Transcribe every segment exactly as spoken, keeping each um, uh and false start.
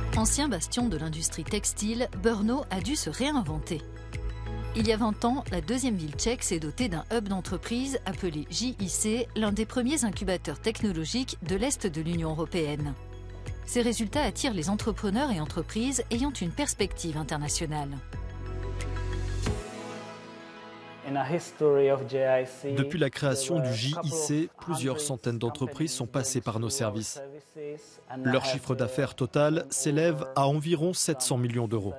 Ancien bastion de l'industrie textile, Brno a dû se réinventer. Il y a vingt ans, la deuxième ville tchèque s'est dotée d'un hub d'entreprise appelé J I C, l'un des premiers incubateurs technologiques de l'Est de l'Union européenne. Ces résultats attirent les entrepreneurs et entreprises ayant une perspective internationale. Depuis la création du J I C, plusieurs centaines d'entreprises sont passées par nos services. Leur chiffre d'affaires total s'élève à environ sept cents millions d'euros.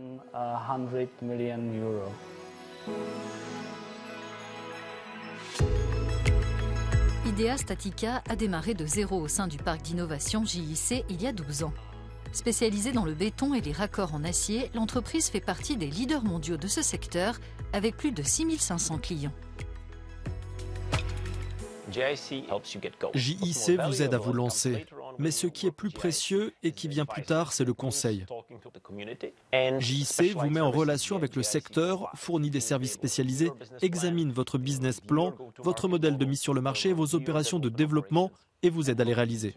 Idea Statica a démarré de zéro au sein du parc d'innovation J I C il y a douze ans. Spécialisée dans le béton et les raccords en acier, l'entreprise fait partie des leaders mondiaux de ce secteur avec plus de six mille cinq cents clients. J I C vous aide à vous lancer, mais ce qui est plus précieux et qui vient plus tard, c'est le conseil. J I C vous met en relation avec le secteur, fournit des services spécialisés, examine votre business plan, votre modèle de mise sur le marché et vos opérations de développement et vous aide à les réaliser.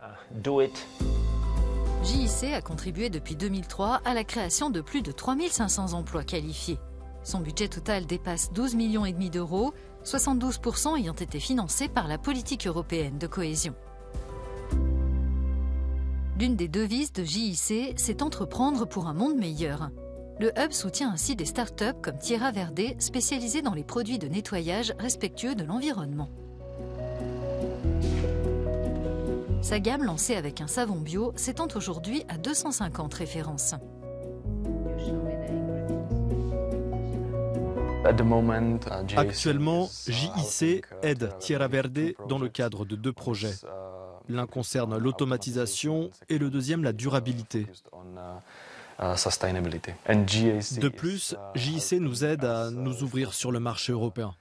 J I C a contribué depuis deux mille trois à la création de plus de trois mille cinq cents emplois qualifiés. Son budget total dépasse douze millions et demi d'euros, soixante-douze pour cent ayant été financés par la politique européenne de cohésion. L'une des devises de J I C, c'est entreprendre pour un monde meilleur. Le hub soutient ainsi des startups comme Tierra Verde, spécialisées dans les produits de nettoyage respectueux de l'environnement. Sa gamme, lancée avec un savon bio, s'étend aujourd'hui à deux cent cinquante références. Actuellement, J I C aide Tierra Verde dans le cadre de deux projets. L'un concerne l'automatisation et le deuxième la durabilité. De plus, J I C nous aide à nous ouvrir sur le marché européen.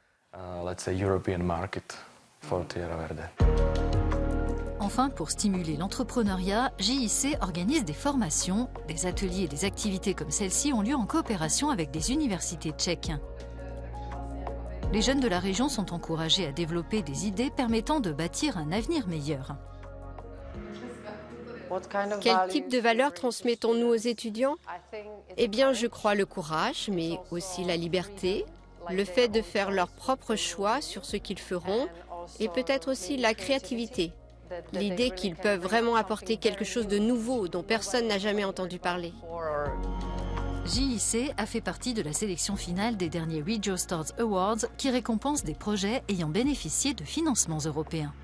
Enfin, pour stimuler l'entrepreneuriat, J I C organise des formations. Des ateliers et des activités comme celle-ci ont lieu en coopération avec des universités tchèques. Les jeunes de la région sont encouragés à développer des idées permettant de bâtir un avenir meilleur. Quel type de valeurs transmettons-nous aux étudiants? Eh bien, je crois le courage, mais aussi la liberté, le fait de faire leur propre choix sur ce qu'ils feront, et peut-être aussi la créativité. L'idée qu'ils peuvent vraiment apporter quelque chose de nouveau dont personne n'a jamais entendu parler. J I C a fait partie de la sélection finale des derniers Regio Stars Awards qui récompensent des projets ayant bénéficié de financements européens.